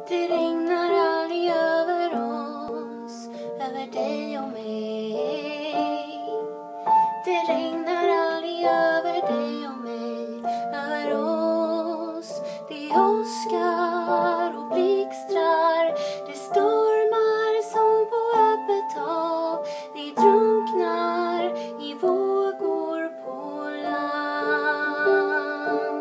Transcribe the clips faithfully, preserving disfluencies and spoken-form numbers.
Det regnar aldrig över oss, över dig och mig. Det regnar aldrig över dig och mig, över oss. Det åskar och blixtrar, det stormar som på öppet hav. Vi drunknar i vågor på land.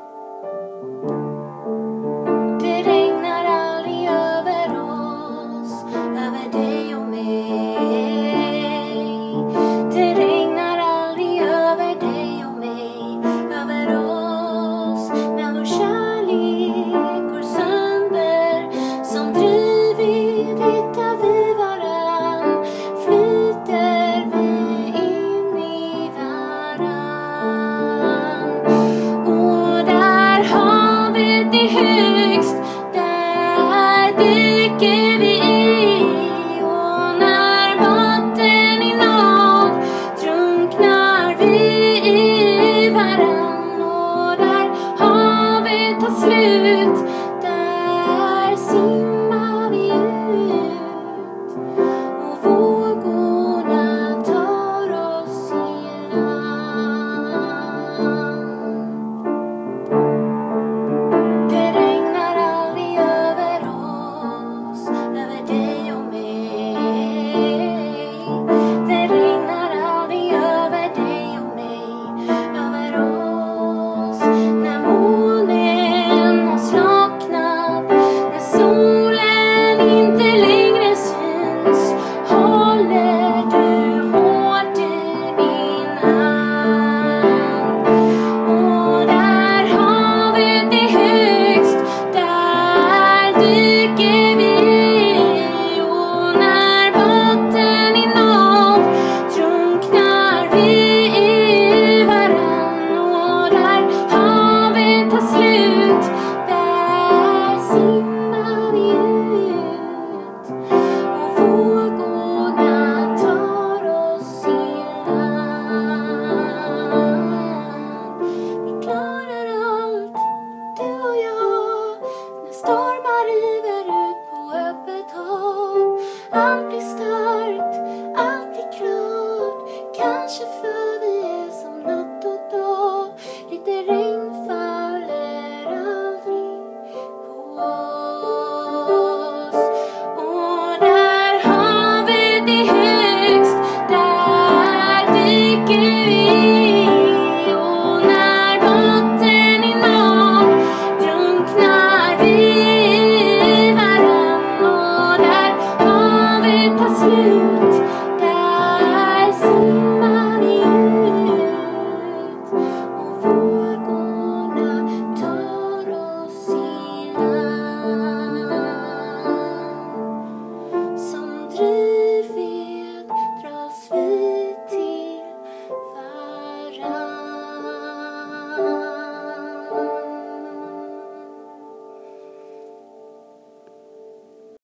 Det regnar aldrig över oss, över dig och mig. Det regnar aldrig över dig och mig, över oss. När vår kärlek går sönder, som drivit hittar vi varann. Flyter vi in i varann. Och där har vi det högst, där dyker vi i. Och när botten är nådd, drunknar vi i varann. Och där havet tar slut,